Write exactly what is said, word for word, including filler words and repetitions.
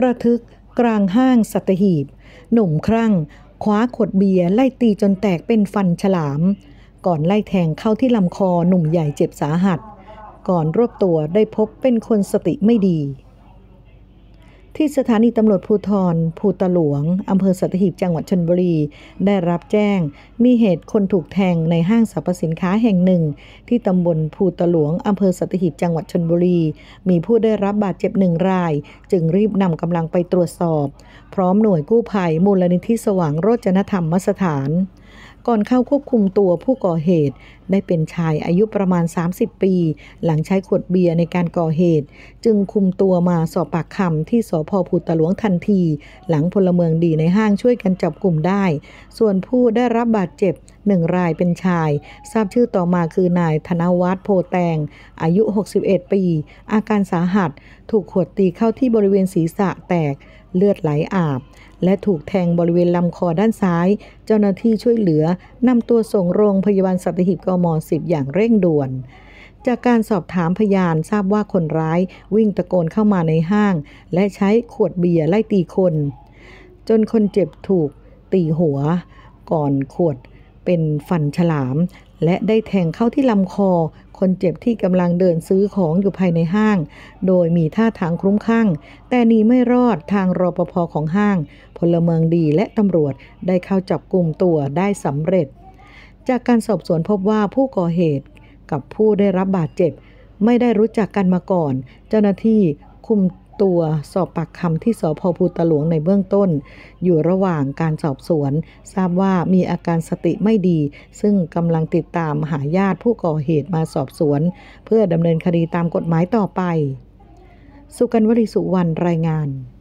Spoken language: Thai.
ระทึกกลางห้างสัตหีบหนุ่มครั่งคว้าขวดเบียร์ไล่ตีจนแตกเป็นฟันฉลามก่อนไล่แทงเข้าที่ลำคอหนุ่มใหญ่เจ็บสาหัสก่อนรวบตัวได้พบเป็นคนสติไม่ดีที่สถานีตำรวจภูธรภูตะหลวงอำเภอสัตหีบจังหวัดชลบุรีได้รับแจ้งมีเหตุคนถูกแทงในห้างสรรพสินค้าแห่งหนึ่งที่ตำบลภูตะหลวงอำเภอสัตหีบจังหวัดชลบุรีมีผู้ได้รับบาดเจ็บหนึ่งรายจึงรีบนำกำลังไปตรวจสอบพร้อมหน่วยกู้ภัยมูลนิธิสว่างโรจนธรรมสถานก่อนเข้าควบคุมตัวผู้ก่อเหตุได้เป็นชายอายุประมาณสามสิบปีหลังใช้ขวดเบียร์ในการก่อเหตุจึงคุมตัวมาสอบปากคำที่สภ.ภูตะหลวงทันทีหลังพลเมืองดีในห้างช่วยกันจับกลุ่มได้ส่วนผู้ได้รับบาดเจ็บหนึ่งรายเป็นชายทราบชื่อต่อมาคือนายธนวัฒน์โพแตงอายุหกสิบเอ็ดปีอาการสาหัสถูกขวดตีเข้าที่บริเวณศีรษะแตกเลือดไหลอาบและถูกแทงบริเวณลำคอด้านซ้ายเจ้าหน้าที่ช่วยเหลือนำตัวส่งโรงพยาบาลสัตหีบกม.สิบอย่างเร่งด่วนจากการสอบถามพยานทราบว่าคนร้ายวิ่งตะโกนเข้ามาในห้างและใช้ขวดเบียร์ไล่ตีคนจนคนเจ็บถูกตีหัวก่อนขวดเป็นฟันฉลามและได้แทงเข้าที่ลำคอคนเจ็บที่กำลังเดินซื้อของอยู่ภายในห้างโดยมีท่าทางคลุ้มคลั่งแต่หนีไม่รอดทางรปภ.ของห้างพลเมืองดีและตำรวจได้เข้าจับกุมตัวได้สำเร็จจากการสอบสวนพบว่าผู้ก่อเหตุกับผู้ได้รับบาดเจ็บไม่ได้รู้จักกันมาก่อนเจ้าหน้าที่คุมตัวสอบปากคำที่สภ.ภูตะหลวงในเบื้องต้นอยู่ระหว่างการสอบสวนทราบว่ามีอาการสติไม่ดีซึ่งกำลังติดตามหาญาติผู้ก่อเหตุมาสอบสวนเพื่อดำเนินคดีตามกฎหมายต่อไปสุกัญญ์ วลีสุวรรณรายงาน